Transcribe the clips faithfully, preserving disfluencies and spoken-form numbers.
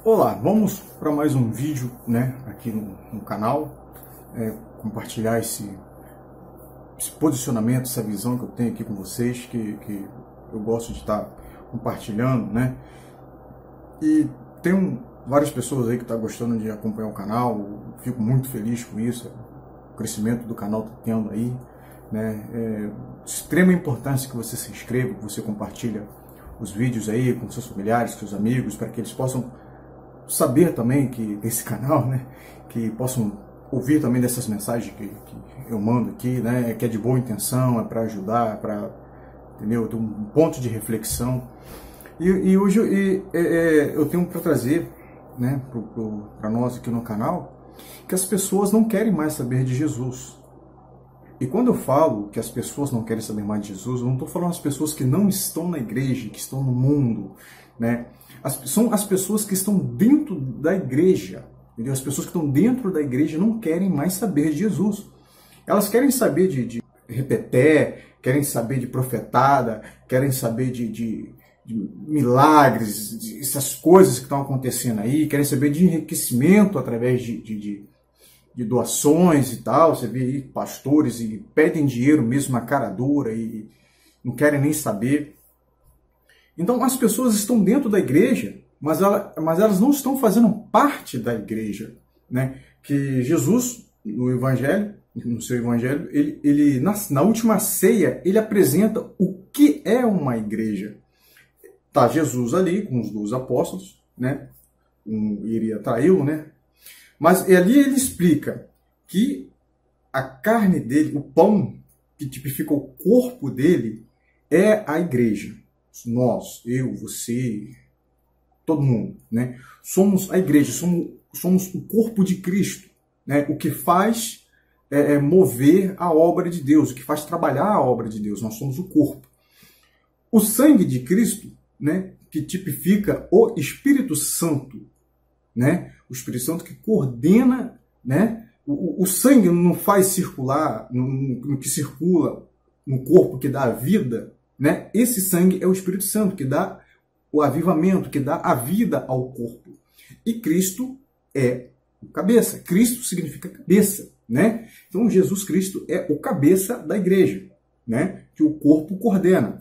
Olá, vamos para mais um vídeo, né, aqui no, no canal, é, compartilhar esse, esse posicionamento, essa visão que eu tenho aqui com vocês, que, que eu gosto de estar compartilhando, né, e tem um, várias pessoas aí que estão gostando de acompanhar o canal, eu fico muito feliz com isso, o crescimento do canal está tendo aí, né, é de extrema importância que você se inscreva, que você compartilhe os vídeos aí com seus familiares, com seus amigos, para que eles possam saber também que desse canal, né, que possam ouvir também dessas mensagens que, que eu mando aqui, né, que é de boa intenção, é para ajudar, é para, entendeu, ter um ponto de reflexão. E, e hoje e, é, eu tenho para trazer, né, para nós aqui no canal, que as pessoas não querem mais saber de Jesus. E quando eu falo que as pessoas não querem saber mais de Jesus, eu não estou falando as pessoas que não estão na igreja, que estão no mundo, né? As, são as pessoas que estão dentro da igreja, entendeu? As pessoas que estão dentro da igreja não querem mais saber de Jesus. Elas querem saber de, de repeté, querem saber de profetada, querem saber de, de, de milagres, de essas coisas que estão acontecendo aí, querem saber de enriquecimento através de, de, de, de doações e tal. Você vê aí pastores e pedem dinheiro mesmo na cara dura e não querem nem saber. Então, as pessoas estão dentro da igreja, mas, ela, mas elas não estão fazendo parte da igreja, né? Que Jesus, no Evangelho, no seu Evangelho, ele, ele na, na última ceia, ele apresenta o que é uma igreja. Tá Jesus ali com os dois apóstolos, né? Um iria traí-lo, né? Mas ali ele explica que a carne dele, o pão que tipifica o corpo dele, é a igreja. Nós, eu, você, todo mundo, né? Somos a igreja, somos, somos o corpo de Cristo, né? O que faz é, é mover a obra de Deus, o que faz trabalhar a obra de Deus. Nós somos o corpo. O sangue de Cristo, né? Que tipifica o Espírito Santo, né? O Espírito Santo que coordena, né? O, o sangue não faz circular, no, no que circula no corpo, que dá a vida, né? Esse sangue é o Espírito Santo que dá o avivamento, que dá a vida ao corpo. E Cristo é o cabeça. Cristo significa cabeça, né? Então Jesus Cristo é o cabeça da igreja, né? Que o corpo coordena.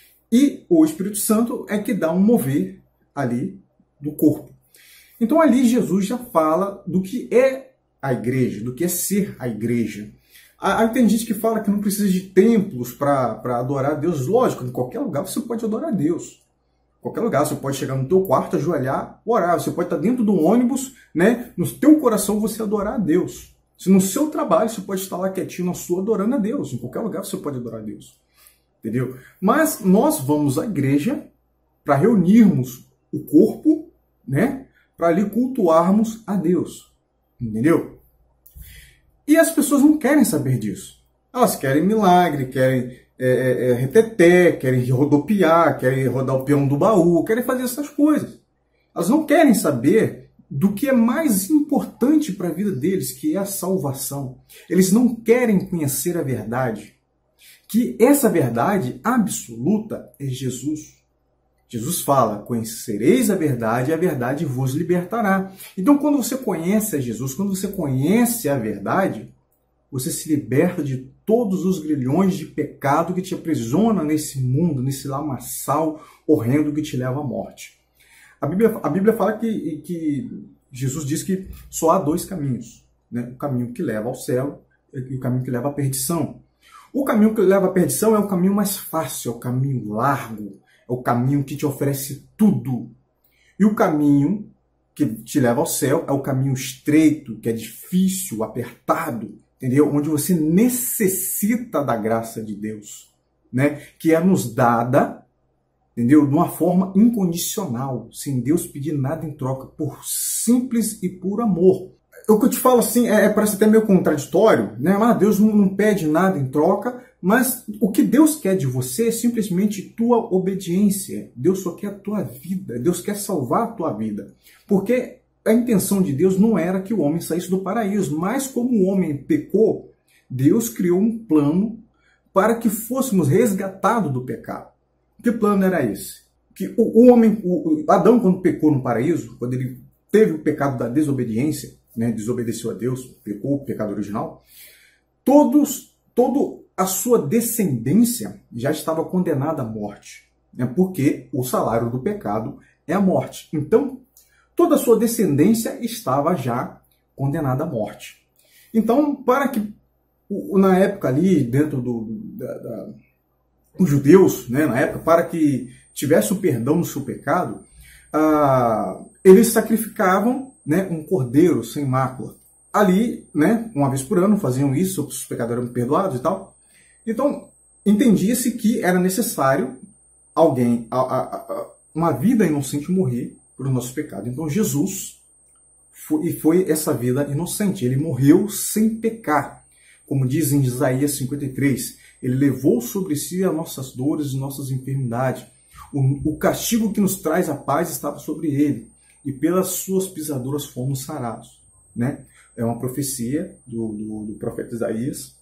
E o Espírito Santo é que dá um mover ali do corpo. Então ali Jesus já fala do que é a igreja, do que é ser a igreja. Aí tem gente que fala que não precisa de templos para adorar a Deus. Lógico, em qualquer lugar você pode adorar a Deus. Em qualquer lugar, você pode chegar no teu quarto, ajoelhar, orar. Você pode estar dentro de um ônibus, né? No teu coração você adorar a Deus. Se no seu trabalho você pode estar lá quietinho na sua adorando a Deus. Em qualquer lugar você pode adorar a Deus. Entendeu? Mas nós vamos à igreja para reunirmos o corpo, né? Para ali cultuarmos a Deus. Entendeu? E as pessoas não querem saber disso. Elas querem milagre, querem é, é, reteté, querem rodopiar, querem rodar o peão do baú, querem fazer essas coisas. Elas não querem saber do que é mais importante para a vida deles, que é a salvação. Eles não querem conhecer a verdade. Que essa verdade absoluta é Jesus. Jesus fala, conhecereis a verdade e a verdade vos libertará. Então, quando você conhece a Jesus, quando você conhece a verdade, você se liberta de todos os grilhões de pecado que te aprisiona nesse mundo, nesse lamaçal horrendo que te leva à morte. A Bíblia, a Bíblia fala que, que Jesus diz que só há dois caminhos, né? O caminho que leva ao céu e o caminho que leva à perdição. O caminho que leva à perdição é o caminho mais fácil, é o caminho largo, é o caminho que te oferece tudo. E o caminho que te leva ao céu é o caminho estreito, que é difícil, apertado, entendeu? Onde você necessita da graça de Deus, né? Que é nos dada, entendeu? De uma forma incondicional, sem Deus pedir nada em troca, por simples e puro amor. O que eu te falo assim, é, parece até meio contraditório, né? Ah, Deus não, não pede nada em troca, mas o que Deus quer de você é simplesmente tua obediência. Deus só quer a tua vida, Deus quer salvar a tua vida. Porque a intenção de Deus não era que o homem saísse do paraíso, mas como o homem pecou, Deus criou um plano para que fôssemos resgatados do pecado. Que plano era esse? Que o, o homem, o Adão, quando pecou no paraíso, quando ele teve o pecado da desobediência, né, desobedeceu a Deus, pecou o pecado original, todos, toda a sua descendência já estava condenada à morte, né, porque o salário do pecado é a morte. Então, toda a sua descendência estava já condenada à morte. Então, para que, na época ali, dentro do, da, da, os judeus, né, na época, para que tivesse o perdão do seu pecado, ah, eles sacrificavam, né, um cordeiro sem mácula. Ali, né, uma vez por ano, faziam isso, os pecados eram perdoados e tal. Então, entendia-se que era necessário alguém, a, a, a, uma vida inocente morrer por nossos pecados. Então, Jesus foi, e foi essa vida inocente. Ele morreu sem pecar. Como diz em Isaías cinquenta e três, ele levou sobre si as nossas dores e nossas enfermidades. O, o castigo que nos traz a paz estava sobre ele, e pelas suas pisaduras fomos sarados. Né? É uma profecia do, do, do profeta Isaías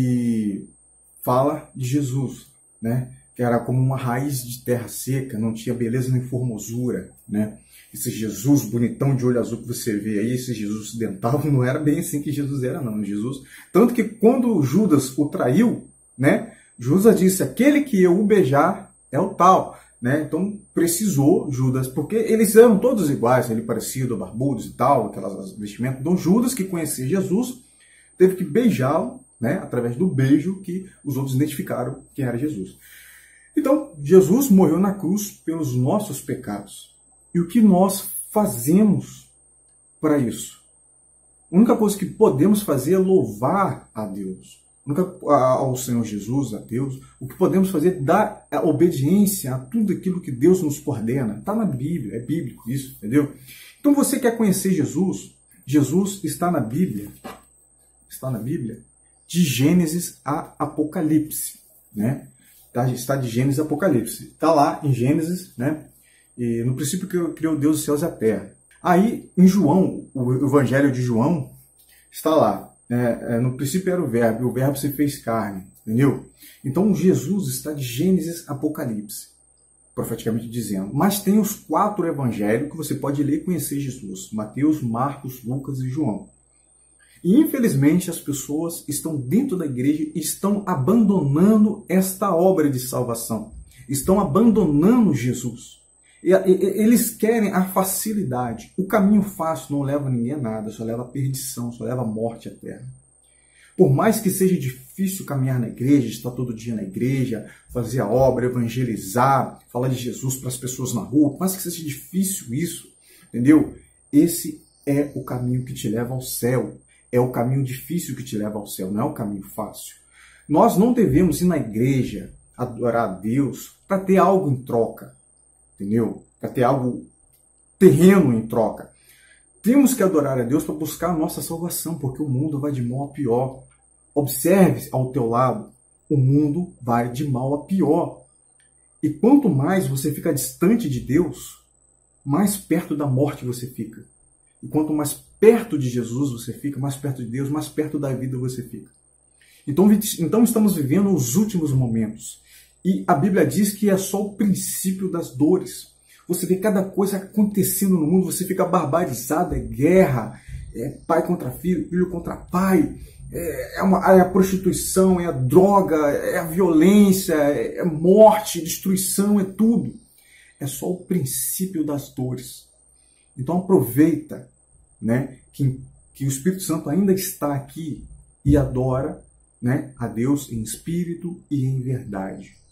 que fala de Jesus, né? Que era como uma raiz de terra seca, não tinha beleza nem formosura. Né? Esse Jesus bonitão de olho azul que você vê aí, esse Jesus ocidental, não era bem assim que Jesus era, não. Jesus, tanto que quando Judas o traiu, né? Judas disse, aquele que eu o beijar é o tal. Né? Então precisou Judas, porque eles eram todos iguais, ele parecido, barbudos e tal, aquelas vestimentas. Então Judas, que conhecia Jesus, teve que beijá-lo, né? Através do beijo que os outros identificaram quem era Jesus. Então Jesus morreu na cruz pelos nossos pecados. E o que nós fazemos para isso? A única coisa que podemos fazer é louvar a Deus. Ao Senhor Jesus, a Deus, o que podemos fazer é dar a obediência a tudo aquilo que Deus nos coordena. Está na Bíblia, é bíblico isso, entendeu? Então você quer conhecer Jesus? Jesus está na Bíblia, está na Bíblia, de Gênesis a Apocalipse, né? Está de Gênesis a Apocalipse. Está lá em Gênesis, né? E no princípio criou Deus os céus e a terra. Aí, em João, o Evangelho de João, está lá. É, é, no princípio era o verbo, e o verbo se fez carne, entendeu? Então Jesus está de Gênesis a Apocalipse, profeticamente dizendo. Mas tem os quatro evangelhos que você pode ler e conhecer Jesus: Mateus, Marcos, Lucas e João. E infelizmente as pessoas estão dentro da igreja e estão abandonando esta obra de salvação, estão abandonando Jesus. Eles querem a facilidade. O caminho fácil não leva ninguém a nada, só leva a perdição, só leva a morte eterna. Por mais que seja difícil caminhar na igreja, estar todo dia na igreja, fazer a obra, evangelizar, falar de Jesus para as pessoas na rua, por mais que seja difícil isso, entendeu? Esse é o caminho que te leva ao céu. É o caminho difícil que te leva ao céu, não é o caminho fácil. Nós não devemos ir na igreja adorar a Deus para ter algo em troca. Entendeu? Para ter algo terreno em troca. Temos que adorar a Deus para buscar a nossa salvação, porque o mundo vai de mal a pior. Observe ao teu lado, o mundo vai de mal a pior. E quanto mais você fica distante de Deus, mais perto da morte você fica. E quanto mais perto de Jesus você fica, mais perto de Deus, mais perto da vida você fica. Então, então estamos vivendo os últimos momentos. E a Bíblia diz que é só o princípio das dores. Você vê cada coisa acontecendo no mundo, você fica barbarizado, é guerra, é pai contra filho, filho contra pai, é, uma, é a prostituição, é a droga, é a violência, é, é morte, destruição, é tudo. É só o princípio das dores. Então aproveita, né, que, que o Espírito Santo ainda está aqui e adora, né, a Deus em espírito e em verdade.